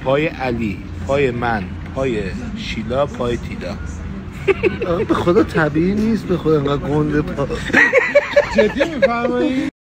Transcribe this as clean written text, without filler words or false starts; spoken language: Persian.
پای علی، پای من، پای شیلا، پای تیلا. به خدا طبیعی نیست، به خدا انقدر گنده پا. جدی میفرمایی؟